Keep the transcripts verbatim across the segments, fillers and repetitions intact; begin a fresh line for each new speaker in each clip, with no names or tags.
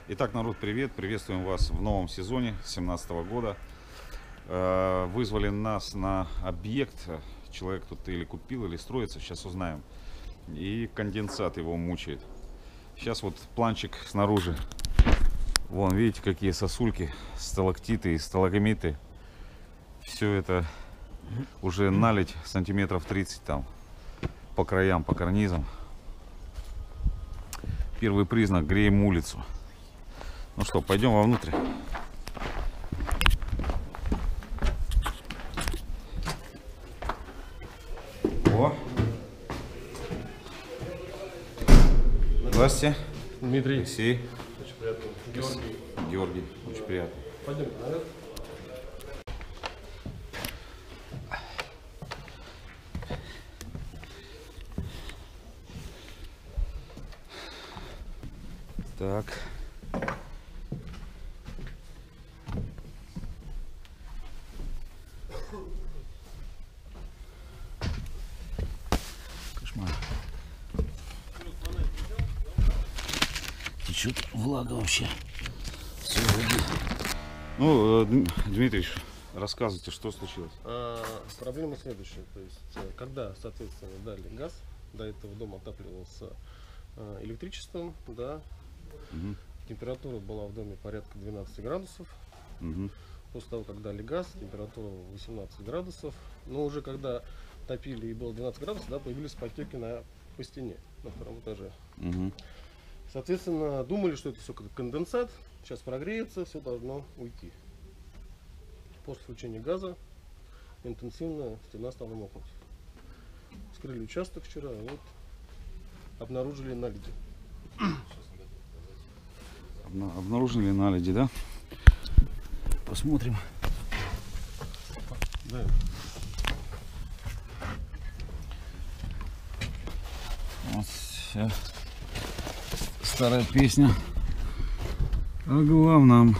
Итак, народ, привет! Приветствуем вас в новом сезоне две тысячи семнадцатого года. Вызвали нас на объект. Человек тут или купил, или строится, сейчас узнаем. И конденсат его мучает. Сейчас вот планчик снаружи. Вон, видите, какие сосульки, сталактиты и сталагмиты. Все это уже налить сантиметров тридцать там по краям, по карнизам. Первый признак: греем улицу. Ну что, пойдем вовнутрь. О! Здравствуйте.
Дмитрий.
Алексей.
Очень приятно. Георгий.
Георгий. Очень приятно.
Пойдем наверх.
Так. Кошмар. Течет влага вообще. Все вроде. Ну, Дмитрий, рассказывайте, что случилось.
А, проблема следующая. То есть, когда, соответственно, дали газ, до этого дом отапливался а, электричеством, да,
Угу.
температура была в доме порядка двенадцати градусов.
Угу.
После того, как дали газ, температура восемнадцать градусов. Но уже когда топили и было двенадцать градусов, да, появились потеки на, по стене на втором этаже.
Угу.
Соответственно, думали, что это все как конденсат. Сейчас прогреется, все должно уйти. После включения газа интенсивно стена стала мокнуть. Вскрыли участок вчера, вот обнаружили наледи.
Обна- обнаружили наледи, да? Посмотрим.
Да.
Вот вся старая песня о главном.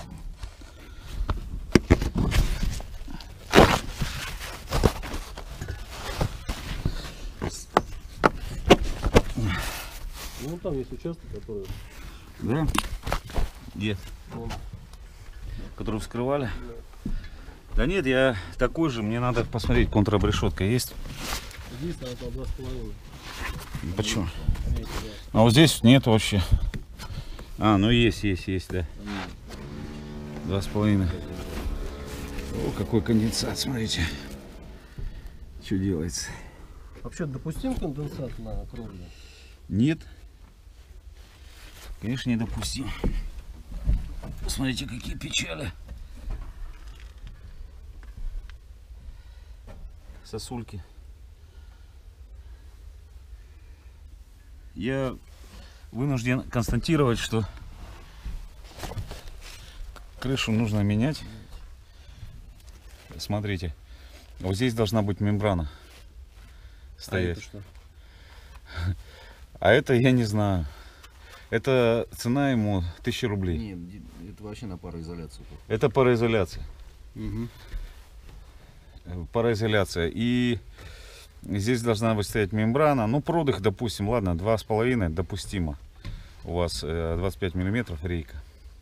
Ну там есть участок, который.
Да? Где?
Он,
Который вскрывали? Да нет, я такой же, мне надо посмотреть, контрабрешетка есть.
здесь на это два с половиной.
Почему?
Есть,
А вот здесь нет вообще. А, ну есть, есть, есть, да. Два с половиной. О, какой конденсат, смотрите. Что делается?
да. Вообще допустим конденсат на кровле?
Нет. Конечно, недопустим. Смотрите, какие печали. Сосульки. Я вынужден констатировать, что крышу нужно менять. Смотрите, вот здесь должна быть мембрана стоять.
А это что?
А это я не знаю. Это цена ему тысяча рублей.
Нет, это вообще на пароизоляцию.
Это пароизоляция.
Угу.
Пароизоляция. И здесь должна быть стоять мембрана. Ну, продых, допустим, ладно, два с половиной допустимо. У вас двадцать пять миллиметров рейка.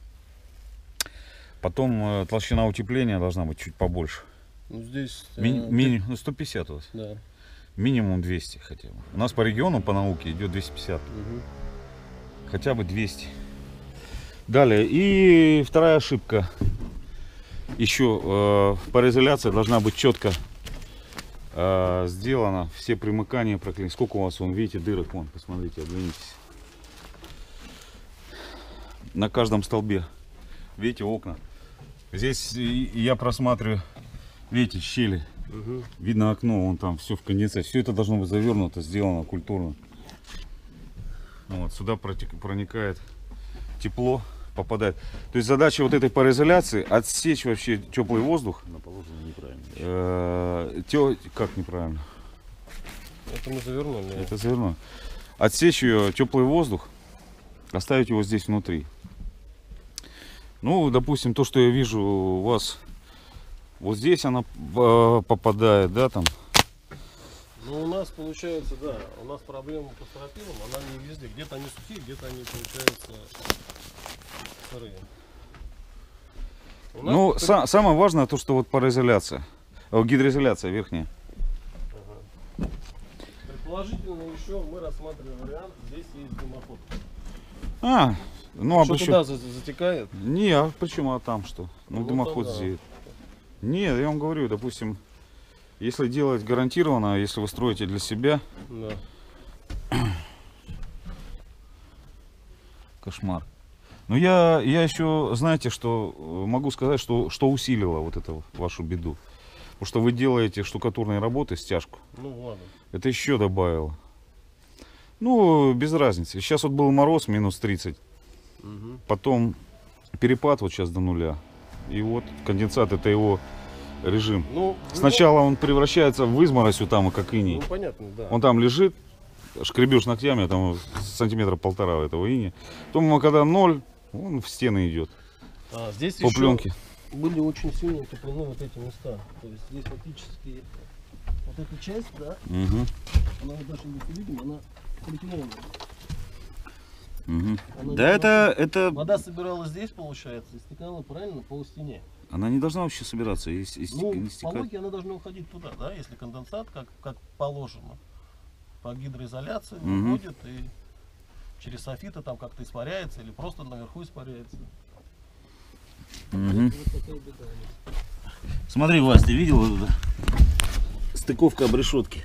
Потом толщина утепления должна быть чуть побольше.
Ну здесь.
Ми-
э,
мини- ну, сто пятьдесят у вас.
Да.
Минимум двести хотя бы. У нас по региону, по науке идет двести пятьдесят.
Угу.
Хотя бы двести. Далее. И вторая ошибка. Еще э, пароизоляция должна быть четко э, сделана. Все примыкания проклеены. Сколько у вас, вон, видите, дырок, вон, посмотрите, оглянитесь. На каждом столбе. Видите, окна. Здесь я просматриваю, видите, щели.
Угу.
Видно окно, вон там все в конденсате. Все это должно быть завернуто, сделано культурно. Вот, сюда проникает тепло, попадает. То есть задача вот этой пароизоляции — отсечь вообще теплый воздух.
На положено неправильно.
Э, тё- как неправильно?
Это мы завернули.
Это заверну. Отсечь ее теплый воздух, оставить его здесь внутри. Ну, допустим, то, что я вижу у вас, вот здесь она э, попадает, да, там.
Ну, у нас получается, да, у нас проблема по стропилам, она не везде. Где-то они сухие, где-то они, получается, сырые. У нас
Ну,
при-
са- самое важное то, что вот пароизоляция, о, гидроизоляция верхняя.
Предположительно еще мы рассматриваем вариант, здесь есть дымоход.
А, ну а
Что
почему?
туда за- затекает?
Не, а почему, а там что? Ну,
Ну,
дымоход
там да.
здесь. Нет, я вам говорю, допустим, если делать гарантированно, если вы строите для себя,
Да.
кошмар. Но я, я еще, знаете, что э, могу сказать, что, что усилило вот эту вашу беду. Потому что вы делаете штукатурные работы, стяжку.
Ну ладно.
Это еще добавило. Ну, без разницы. Сейчас вот был мороз, минус тридцать.
Угу.
Потом перепад вот сейчас до нуля. И вот конденсат, это его режим.
Ну,
Сначала он превращается в изморозь, вот там, как
ну,
иней.
ну, понятно, да.
Он там лежит, шкребешь ногтями, там сантиметра полтора этого ини. Потом, когда ноль, он в стены идет.
А, здесь
По
еще
пленке.
были очень сильно утеплены вот эти места. То есть здесь фактически вот эта часть, да,
Угу,
она вот даже если видим, она полиэтиленовая.
угу.
Она
Да
не
это, это...
Вода собиралась здесь, получается, и стекала правильно по стене.
Она не должна вообще собираться и, и
Ну,
не
по
стекать.
логике она должна уходить туда, да, если конденсат, как, как положено, по гидроизоляции
Мгм.
уходит и через софиты там как-то испаряется или просто наверху испаряется.
Мгм.
Вот такая беда у нас.
Смотри, Вась, ты видел вот это? Стыковка обрешетки.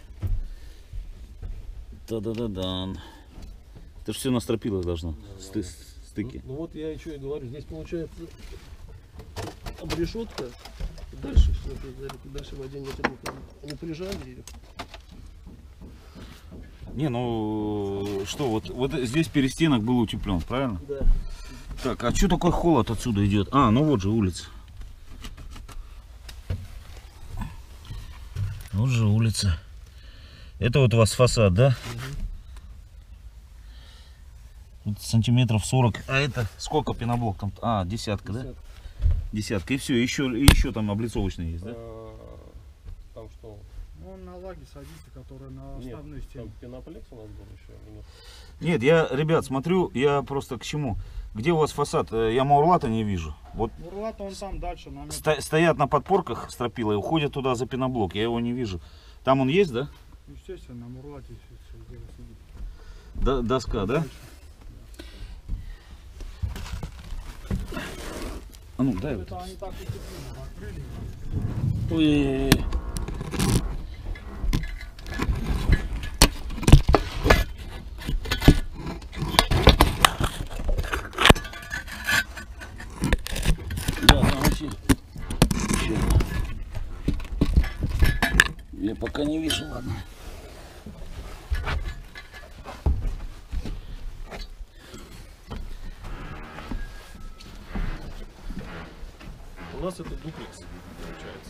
Та-да-да-дан.
Это же все на стропилах должно. Сты- стыки.
Ну, ну вот я еще и говорю, здесь получается обрешетка, и дальше все, дальше в воде не тянут. Они прижали ее.
Не, ну что, вот, вот здесь перестенок был утеплен, правильно?
Да.
Так, а что такой холод отсюда идет? А, ну вот же улица.
Вот же улица. Это вот у вас фасад, да? Тут сантиметров сорок. А это сколько пеноблок там? А, десятка, да?
Десятка.
Десятка. И все, еще, и еще там облицовочный есть, да?
А, Там что?
Он на лаге садится, который на
Нет,
основную стену.
там пеноплекс у нас был еще. или нет?
Нет, я, ребят, смотрю, я просто к чему. Где у вас фасад? Э, Я Маурлата не вижу. Вот
Мурлат, он там дальше на метр.
сто- стоят на подпорках стропила и уходят туда за пеноблок. Я его не вижу. Там он есть, да?
Естественно, на Мурлате все, все дело сидит.
Д- доска, да? А ну, дай вот.
Это они так и открыли.
Ой.
Да, там вообще. Я пока не вижу, ладно.
У нас это дуплекс получается.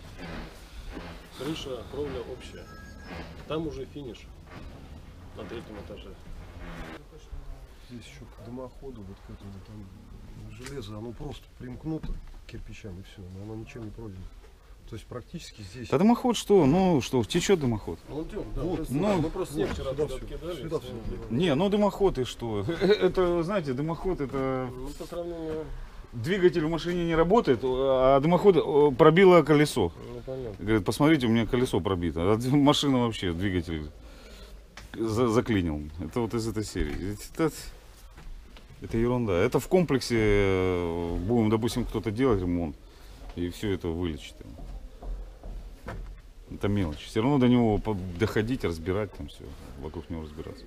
Крыша, кровля общая. Там уже финиш на третьем этаже.
Здесь еще к дымоходу, вот к этому там железо, оно просто примкнуто к кирпичам и все, но оно ничем не пройдено. То есть практически здесь.
Да дымоход что? Ну что, течет дымоход.
Ну идем, да.
Вот,
просто-
ну,
мы просто снег
вот,
вчера
сюда
туда
всё,
кидали.
сюда
и
всё.
всё.
Не, ну дымоход и что? Это, знаете, дымоход это...
Ну по сравнению,
Двигатель в машине не работает, а дымоход э, пробило колесо.
ну понятно.
Говорит, посмотрите, у меня колесо пробито. А машина вообще, двигатель за- заклинил. Это вот из этой серии. Это, это ерунда. Это в комплексе э, будем, допустим, кто-то делать ремонт, и все это вылечит. Это мелочь. Все равно до него по- доходить, разбирать там все, вокруг него разбираться.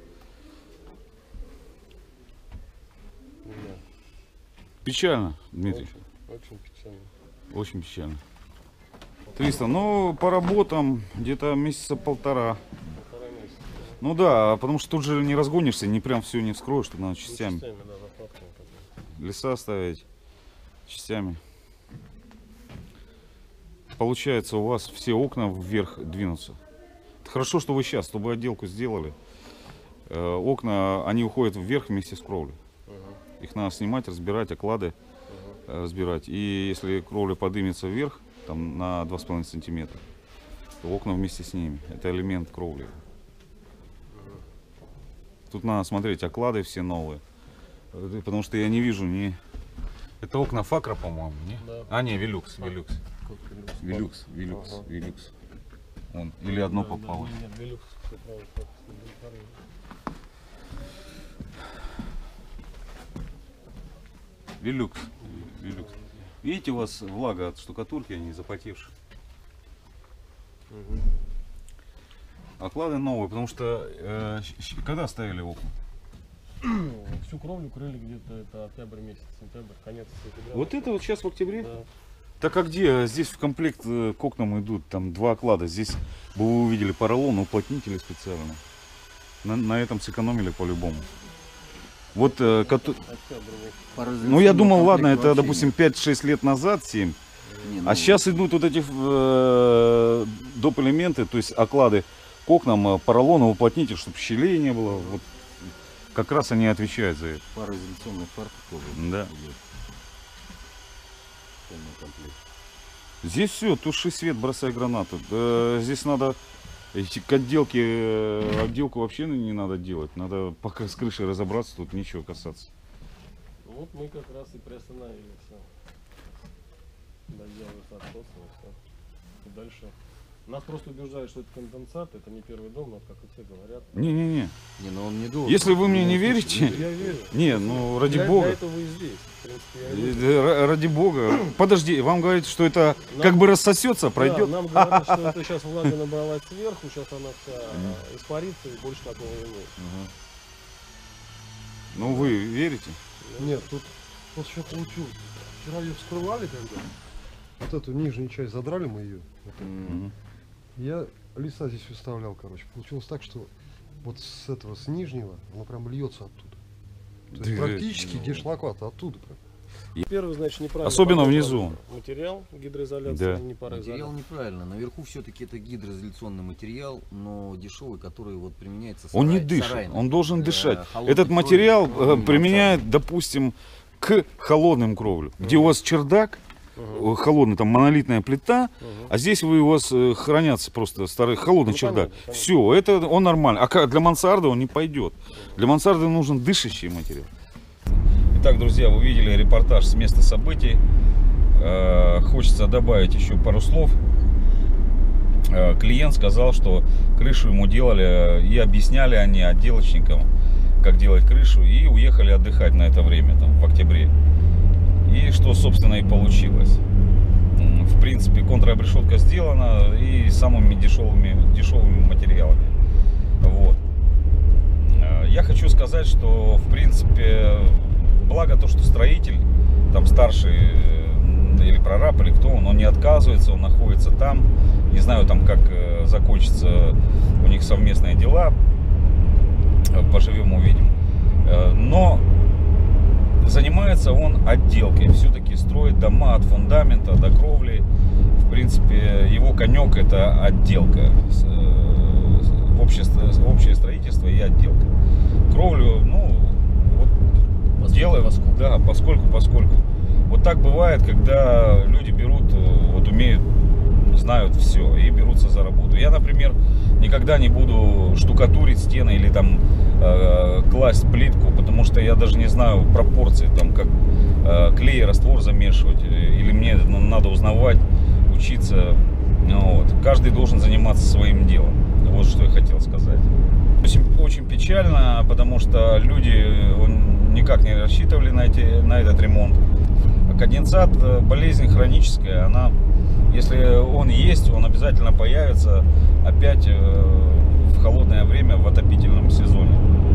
Да,
Печально, Дмитрий.
очень, очень печально.
Очень печально. триста, ну, по работам где-то месяца полтора.
Полтора месяца.
Ну да, потому что тут же не разгонишься, не прям все не вскроешь, тут надо
Ну,
частями.
частями, да, заплатками как бы.
Леса ставить частями. Получается, у вас все окна вверх двинутся. Это хорошо, что вы сейчас, чтобы отделку сделали. Э, окна, они уходят вверх вместе с кровлей.
Ага,
Их надо снимать, разбирать, оклады
ага.
э, разбирать. И если кровля поднимется вверх, там на два с половиной сантиметра, то окна вместе с ними. Это элемент кровли. Тут надо смотреть, оклады все новые. Э, Потому что я не вижу ни Это окна Факра, по-моему, не?
Да.
А, не, Велюкс, Велюкс.
Сколько люкс?
Велюкс, Велюкс,
Ага.
Велюкс. Он. Или одно
Да,
попало.
Да, нет, Велюкс, всё правильно, так, второй.
Велюкс. Велюкс. Видите, у вас влага от штукатурки, они запотевшие.
Мгм.
Оклады новые, потому что э, щ- щ- когда ставили окна?
Всю кровлю крыли где-то это октябрь месяц, сентябрь, конец сентября.
Вот это вот сейчас в октябре?
Да.
Так а где? Здесь в комплект э, к окнам идут там два оклада. Здесь бы вы увидели поролон, уплотнители специально. На, на этом сэкономили по-любому. Вот, э, кото-
Октябрь месяц.
ну я думал, ладно, это, допустим, пять-шесть лет назад, семь. А сейчас идут вот эти э, доп. Элементы, то есть оклады к окнам, э, поролон, уплотнитель, чтобы щелей не было. Вот как раз они отвечают за это.
Пароизоляционный фартук тоже.
Да.
идет. Полный комплект.
Здесь все, туши свет, бросай гранату. Э, здесь надо эти к отделке, э, отделку вообще не надо делать. Надо пока с крышей разобраться, тут нечего касаться.
Вот мы как раз и приостановили все. Доделывается отсос и все. И дальше. Нас просто убеждают, что это конденсат, это не первый дом, но как и все говорят.
Не-не-не.
Не, ну он не должен.
Если вы мне не
Ну,
верите,
Я верю.
не, ну ради
Для,
бога.
для этого вы и здесь. В принципе, я
Э,
верю.
э, Ради бога. Подожди, вам говорят, что это
Нам-
как бы рассосется,
Да,
пройдет.
нам говорят, что это сейчас влага набралась сверху, сейчас она вся испарится и больше такого не будет.
Ну вы верите?
Нет, тут вот что получилось. Вчера ее вскрывали когда. Вот эту нижнюю часть задрали мы ее.
Мгм.
Я листа здесь выставлял, короче. Получилось так, что вот с этого, с нижнего, оно прям льется оттуда. То есть
Да,
практически
ну.
гешлакват оттуда прям.
Первый, значит, неправильно.
Особенно
подобран
внизу.
Материал гидроизоляции,
Да.
не пароизоляция.
Материал неправильно. Наверху все-таки это гидроизоляционный материал, но дешевый, который вот применяется
Он не
сарай-
дышит,
сарайным.
он должен
Э,
дышать.
холодной
Этот
кровью.
материал э,
Ну,
применяет, допустим, к холодным кровлям, где у вас чердак,
Мгм.
э, холодный, там монолитная плита,
Мгм.
а здесь вы у вас э, хранятся просто старый холодный
Ну,
чердак.
понятно, понятно.
Все, это он нормально. А ка- для мансарды он не пойдет. Для мансарды нужен дышащий материал. Итак, друзья, вы видели репортаж с места событий. Э, Хочется добавить еще пару слов. Э, Клиент сказал, что крышу ему делали и объясняли они отделочникам, как делать крышу, и уехали отдыхать на это время, там, в октябре. И что, собственно, и получилось. М, В принципе, контр-обрешетка сделана и самыми дешевыми, дешевыми материалами. Вот. Э, Я хочу сказать, что, в принципе, благо то, что строитель, там старший э, или прораб, или кто он, он не отказывается, он находится там. Не знаю, там как э, закончатся у них совместные дела. Э, Поживем, увидим. Э, Но занимается он отделкой. Все-таки строит дома от фундамента до кровли. В принципе, его конек это отделка. С- э, с- Общее, ст- общее строительство и отделка. Кровлю, ну, вот
Поскольку,
делаем,
поскольку.
да, поскольку, поскольку. Вот так бывает, когда люди берут, э, вот умеют, знают все и берутся за работу. Я, например, никогда не буду штукатурить стены или там э, класть плитку, потому что я даже не знаю пропорции, там как э, клей и раствор замешивать, э, или мне ну, надо узнавать, учиться. Ну, вот. Каждый должен заниматься своим делом. Вот что я хотел сказать. Очень, очень печально, потому что люди э, никак не рассчитывали на, эти, на этот ремонт. А конденсат, э, болезнь хроническая, она, если он есть, он обязательно появится опять э, в холодное время в отопительном сезоне.